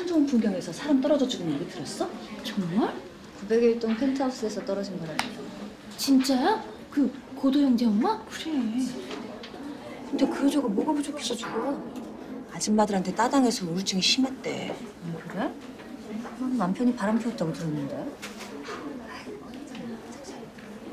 참 좋은 풍경에서 사람 떨어져 죽은 얘기 들었어? 정말? 901동 펜트하우스에서 떨어진 거랍니다. 진짜야? 그 고도 형제 엄마? 그래. 근데 그 여자가 뭐가 부족해서 죽어? 아줌마들한테 따당해서 우울증이 심했대. 그래? 그럼 남편이 바람 피웠다고 들었는데.